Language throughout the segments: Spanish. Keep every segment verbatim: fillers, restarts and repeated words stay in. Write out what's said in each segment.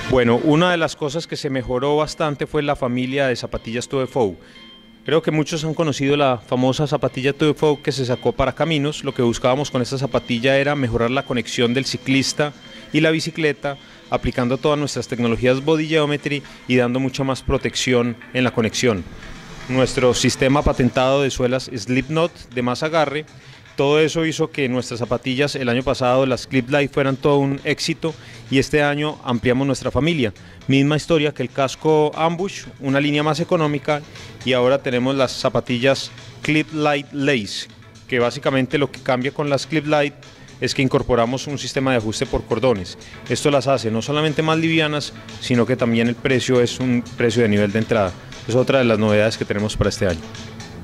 Bueno, una de las cosas que se mejoró bastante fue la familia de zapatillas two F O. Creo que muchos han conocido la famosa zapatilla two F O que se sacó para caminos. Lo que buscábamos con esta zapatilla era mejorar la conexión del ciclista y la bicicleta, aplicando todas nuestras tecnologías Body Geometry y dando mucha más protección en la conexión. Nuestro sistema patentado de suelas Slipknot de más agarre, todo eso hizo que nuestras zapatillas el año pasado, las Clip Light, fueran todo un éxito, y este año ampliamos nuestra familia. Misma historia que el casco Ambush, una línea más económica, y ahora tenemos las zapatillas Clip Light Lace, que básicamente lo que cambia con las Clip Light es que incorporamos un sistema de ajuste por cordones. Esto las hace no solamente más livianas, sino que también el precio es un precio de nivel de entrada. Es otra de las novedades que tenemos para este año.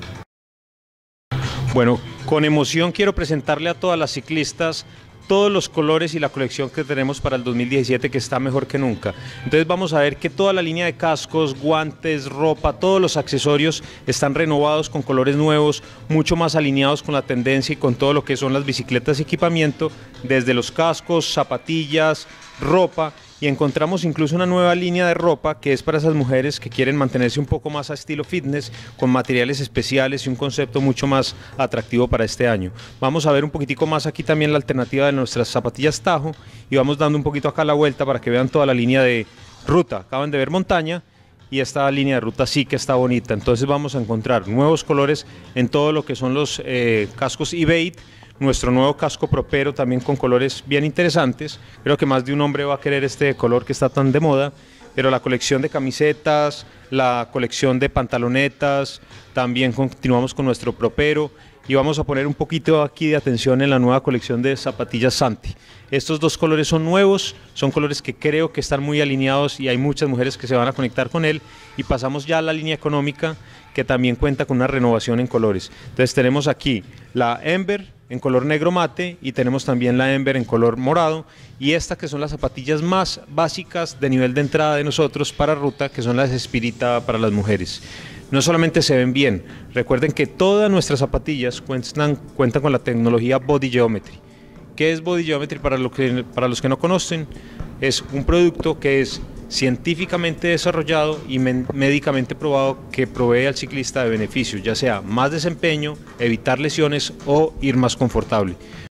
Bueno, con emoción quiero presentarle a todas las ciclistas todos los colores y la colección que tenemos para el dos mil diecisiete, que está mejor que nunca. Entonces vamos a ver que toda la línea de cascos, guantes, ropa, todos los accesorios están renovados con colores nuevos, mucho más alineados con la tendencia y con todo lo que son las bicicletas y equipamiento, desde los cascos, zapatillas, ropa. Y encontramos incluso una nueva línea de ropa que es para esas mujeres que quieren mantenerse un poco más a estilo fitness, con materiales especiales y un concepto mucho más atractivo para este año. Vamos a ver un poquitico más aquí también la alternativa de nuestras zapatillas Tajo, y vamos dando un poquito acá la vuelta para que vean toda la línea de ruta. Acaban de ver montaña, y esta línea de ruta sí que está bonita. Entonces vamos a encontrar nuevos colores en todo lo que son los eh, cascos Evade. Nuestro nuevo casco Propero también con colores bien interesantes. Creo que más de un hombre va a querer este color que está tan de moda. Pero la colección de camisetas, la colección de pantalonetas, también continuamos con nuestro Propero. Y vamos a poner un poquito aquí de atención en la nueva colección de zapatillas Santi. Estos dos colores son nuevos, son colores que creo que están muy alineados y hay muchas mujeres que se van a conectar con él. Y pasamos ya a la línea económica, que también cuenta con una renovación en colores. Entonces tenemos aquí la Ember en color negro mate, y tenemos también la Ember en color morado, y estas que son las zapatillas más básicas de nivel de entrada de nosotros para ruta, que son las Spirita para las mujeres. No solamente se ven bien, recuerden que todas nuestras zapatillas cuentan, cuentan con la tecnología Body Geometry. ¿Qué es Body Geometry? Para, lo que, para los que no conocen, es un producto que es científicamente desarrollado y médicamente probado, que provee al ciclista de beneficios, ya sea más desempeño, evitar lesiones o ir más confortable.